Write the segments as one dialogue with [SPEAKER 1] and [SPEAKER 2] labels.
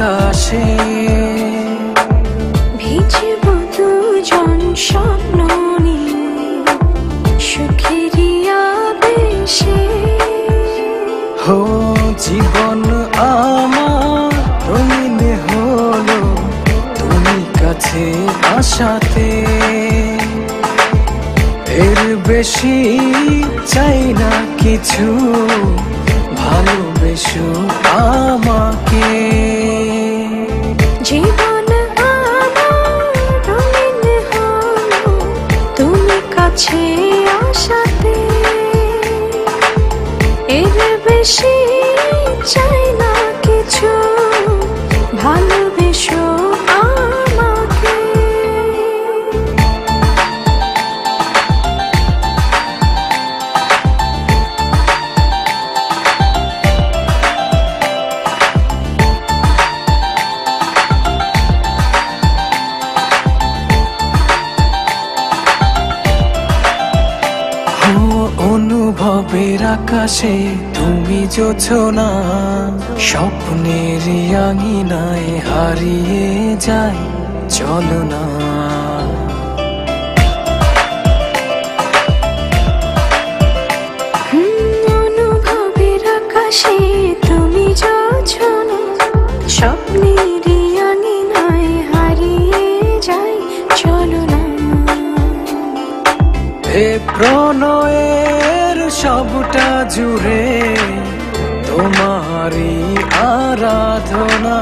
[SPEAKER 1] আকাশে
[SPEAKER 2] ভিজব দুজন স্বপ্ন নিয়ে সুখেরই আবেশে।
[SPEAKER 1] হো জীবন আমার রঙিন হলো তুমি কাছে আসাতে, এর বেশি চাই না কিছু, ভালোবেসো আমাকে।
[SPEAKER 2] জীবন আমার রঙিন হলো তুমি কাছে আসাতে, এর বেশি চাই না কিছু, ভালোবেসো আমাকে।
[SPEAKER 1] অনুভবের আকাশে তুমি জোছনা, স্বপ্নের আঙিনায় হারিয়ে যায় চলো না।
[SPEAKER 2] অনুভবের আকাশে তুমি জোছনা, স্বপ্নের আঙিনায় হারিয়ে যায় চলো না।
[SPEAKER 1] এ প্রণয়ের সবটা জুড়ে তোমারই আরাধনা।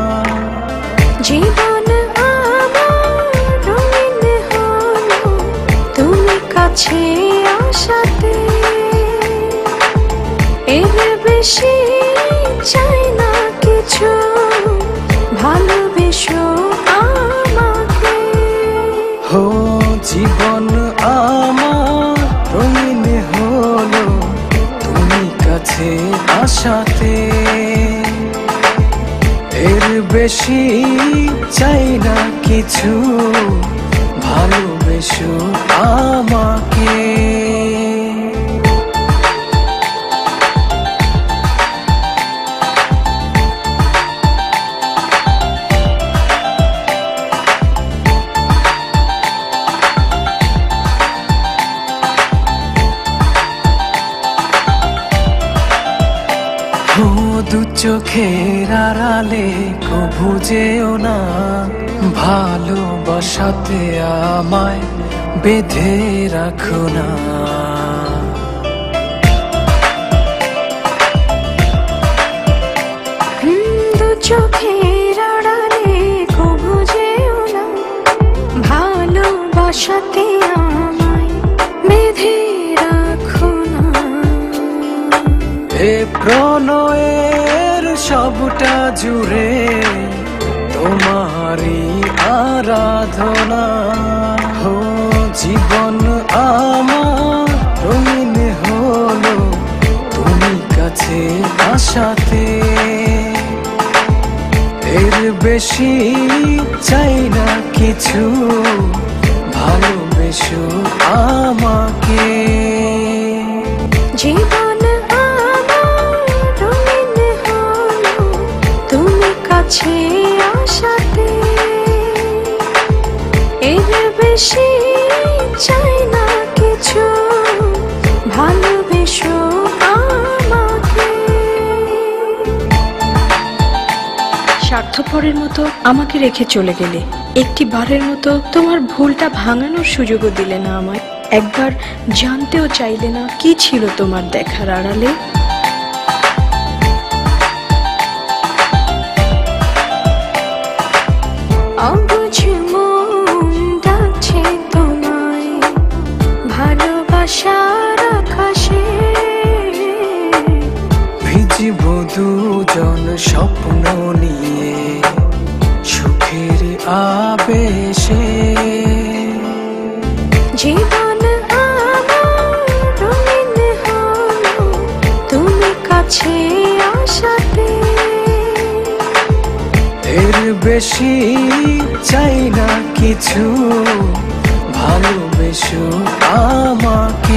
[SPEAKER 2] জীবন আমার রঙিন হলো তুমি কাছে আসাতে, এর বেশি চাই না কিছু, ভালোবেসো আমাকে।
[SPEAKER 1] হো জীবন আমার রঙিন হলো তুমি কাছে আসাতে, এর বেশি চাই না কিছু, ভালোবেসো আমাকে। দু চোখের আড়ালে কভু যেও না, ভালোবাসাতে আমায় বেঁধে রাখো না।
[SPEAKER 2] দু চোখের আড়ালে কভু যেও না, ভালোবাসাতে আমায় বেঁধে রাখো না।
[SPEAKER 1] এ প্রণয়ের সবটা জুড়ে তোমারই আরাধনা। হো জীবন আমার রঙিন হলো তুমি কাছে আসাতে, এর বেশি চাই না কিছু, ভালোবেসো আমাকে।
[SPEAKER 2] জীবন আমার রঙিন হলো তুমি কাছে আসাতে, এর বেশি চাই না কিছু, ভালোবেসো আমাকে। স্বার্থপরের মতো আমাকে রেখে চলে গেলে, একটি বারের মতো তোমার ভুলটা ভাঙানোর সুযোগও দিলে না আমায়। একবার জানতেও চাইলে না কি ছিল তোমার দেখার আড়ালে। অবুঝ মন ডাকছে তোমায় ভালোবাসার আকাশে,
[SPEAKER 1] ভিজব দুজন স্বপ্ন নিয়ে সুখের আবেশে।
[SPEAKER 2] জীবন আমার রঙিন হলো তুমি কাছে আসাতে,
[SPEAKER 1] এর বেশি চাই না কিছু, ভালোবেসো আমাকে।